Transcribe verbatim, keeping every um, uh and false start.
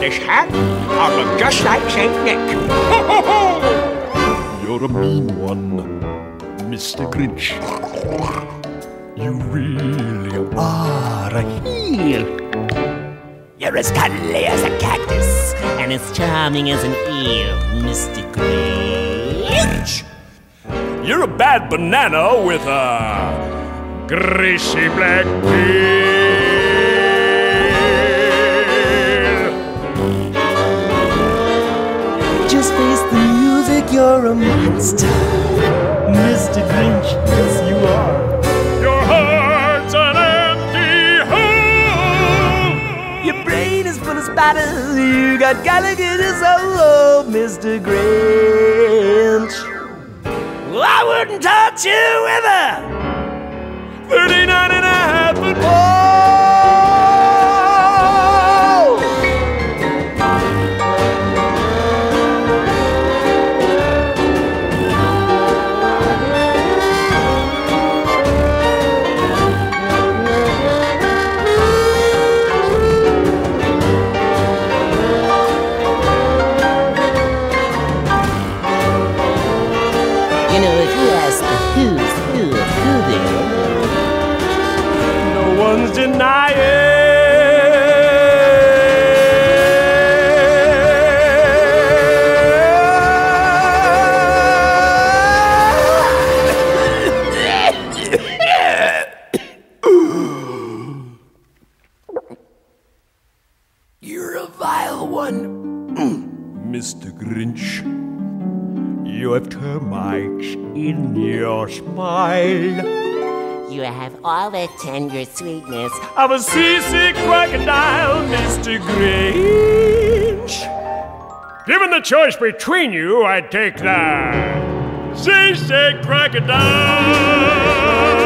this hat, I'll look just like Saint Nick. You're a mean one, Mister Grinch. You really are a heel. You're as cuddly as a cactus and as charming as an eel, Mister Grinch. You're a bad banana with a greasy black peel. Just face the music, you're a monster, Mister Grinch, yes you are. Your heart's an empty hole. Your brain is full of spiders, you got alligators, oh, Mister Grinch. Well, I wouldn't touch you with a thirty-nine and a half foot pole. You know, if you ask the who's who of who there, No one's denying. You're a vile one, Mister Grinch, you have termites in your smile. you have all the tender sweetness. of a seasick crocodile, Mister Grinch. Given the choice between you, I'd take the seasick crocodile.